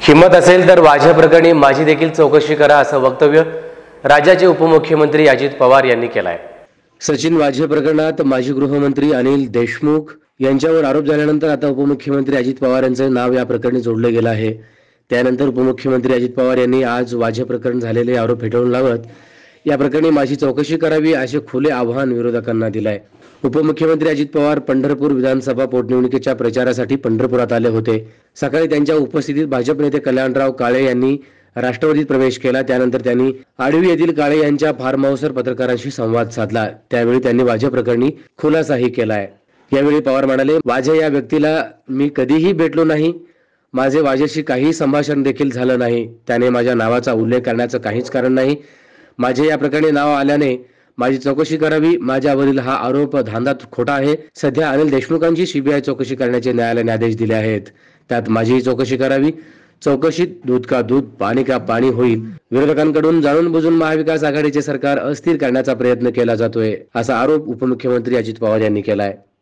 हिम्मत असेल तर वाझे प्रकरणी माझी देखील चौकशी करा, असं वक्तव्य राज्याचे उपमुख्यमंत्री अजित पवार यांनी केलं आहे। सचिन वाझे प्रकरणात माजी गृहमंत्री अनिल देशमुख यांच्यावर आरोप झाल्यानंतर आता उपमुख्यमंत्री अजित पवार यांचे नाव या प्रकरणी जोडले गेले आहे। त्यानंतर उपमुख्यमंत्री अजित पवार यांनी आज वाझे प्रकरण झालेले आरोप फेटाळून लावत या प्रकरणी माझी चौकशी करावी असे खुले आव्हान विरोधकांना दिले आहे। उपमुख्यमंत्री अजित पवार पंढरपूर विधानसभा पोटनिवडणुकीच्या प्रचारासाठी पंढरपुरात आले होते। सकाळी त्यांच्या उपस्थितीत भाजप नेते कल्याणराव काळे यांनी राष्ट्रवादीत प्रवेश केला। त्यानंतर त्यांनी आडवी येथील काळे यांच्या फार्म हाऊसवर पत्रकारांशी संवाद साधला। त्यावेळी त्यांनी वाझे प्रकरणी खुलासाही केला आहे। यावेळी पवार म्हणाले, वाझे या व्यक्तीला मी कधीही भेटलो नाही। माझे वाझेशी काही संभाषण देखील झालं नाही। त्याने माझ्या नावाचा उल्लेख करण्याचं काहीच कारण नाही। माझे या प्रकरणी नाव आल्याने माझी चौकशी करावी। माझ्यावरील हा आरोप धांदा खोटा आहे। सध्या अनिल देशमुखांची सीबीआय चौकशी करण्याचे न्यायालयाने आदेश दिले आहेत। त्यात माझी चौकशी करावी। चौकशीत दूध का दूध पाणी का पाणी होईल। विरोधकांकडून जाणून बुजून महाविकास आघाडीचे सरकार अस्थिर करण्याचा प्रयत्न केला जातोय, असा आरोप उपमुख्यमंत्री अजित पवार यांनी केला आहे।